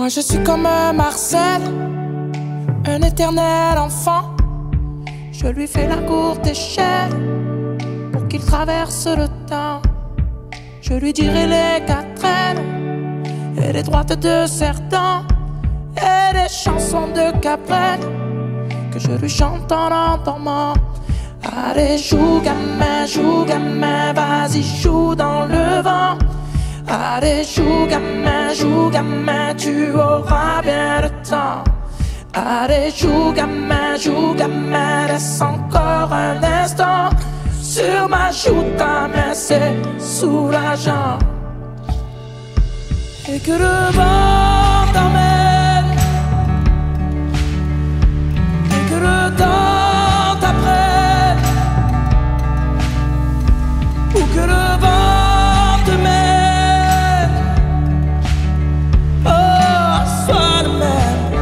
Moi je suis comme Marcel, un éternel enfant. Je lui fais la courte échelle pour qu'il traverse le temps. Je lui dirai les quatraines et les droites de Cerdan et les chansons de Cabrel que je lui chante en endormant. Allez, joue gamin, vas-y, joue dans le vent. Allez, joue gamin, tu auras bien le temps. Allez, joue gamin, laisse encore un instant. Sur ma joue, ta main, c'est soulageant. Et que le vent t'emmène, et que le temps t'apprenne, ou que le vent te mène, oh, sois le même.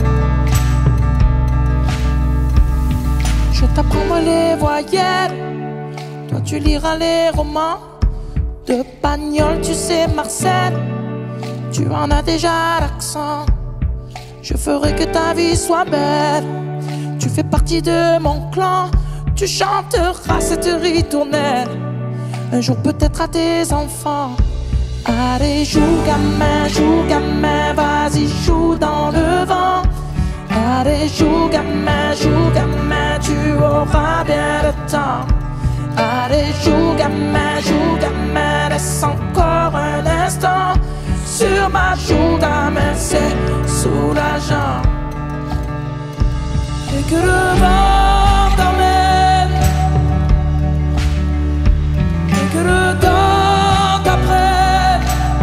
Je t'apprendrai les voyelles, toi tu liras les romans. De Pagnol, tu sais Marcel, tu en as déjà l'accent. Je ferai que ta vie soit belle, tu fais partie de mon clan. Tu chanteras cette ritournelle un jour peut-être à tes enfants. Allez, joue gamin, vas-y, joue dans le vent. Allez, joue gamin, tu auras bien le temps. Allez, joue gamin, laisse encore un instant. Sur ma joue, ta main, c'est soulageant. Et que le vent t'emmène, et que le temps t'apprenne,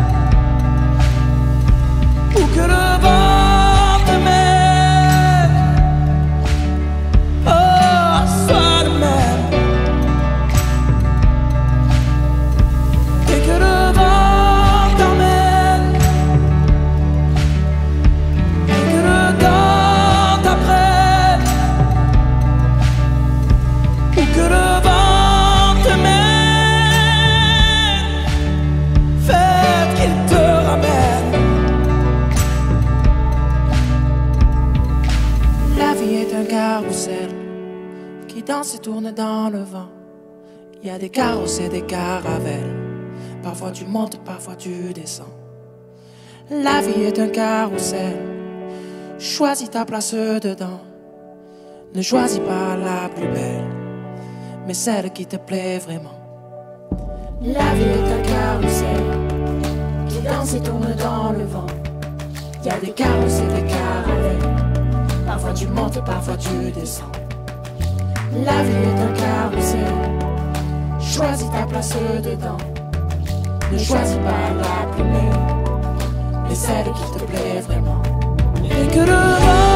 ou que le vent te mène, oh, sois le même. Et que le vent t'emmène, et que le temps t'apprenne, ou que le vent te mène, faites qu'il te ramène. La vie est un carrousel qui danse et tourne dans le vent. Il y a des carrosses et des caravelles, parfois tu montes, parfois tu descends. La vie est un carrousel, choisis ta place dedans. Ne choisis pas la plus belle, mais celle qui te plaît vraiment. La vie est un carrousel qui danse et tourne dans le vent. Il y a des carrosses et des caravelles, parfois tu montes, parfois tu descends. La vie est un carrousel, choisis ta place dedans. Ne choisis pas la plus belle, mais celle qui te plaît vraiment. Et que le vent